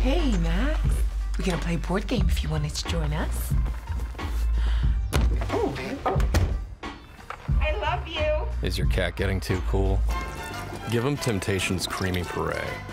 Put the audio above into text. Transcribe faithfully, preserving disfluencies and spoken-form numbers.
Hey, Max. We're gonna play a board game if you wanted to join us. Oh. I love you. Is your cat getting too cool? Give him Temptation's Creamy Puree.